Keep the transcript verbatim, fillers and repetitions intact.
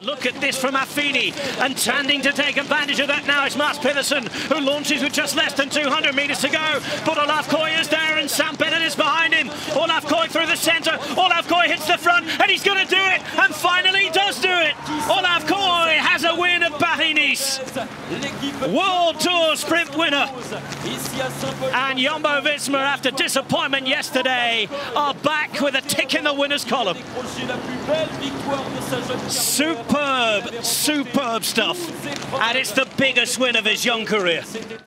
Look at this from Affini, and tending to take advantage of that now is Mats Pedersen, who launches with just less than two hundred metres to go. But Olav Kooij is there and Sam Bennett is behind him. Olav Kooij through the centre, Olav Kooij hits the front and he's going to do it, and finally does do it. Olav Kooij has a win at Paris-Nice. World Tour sprint winner. And Jumbo Visma, after disappointment yesterday, are back with a tick in the winners column. Superb, superb stuff, and it's the biggest win of his young career.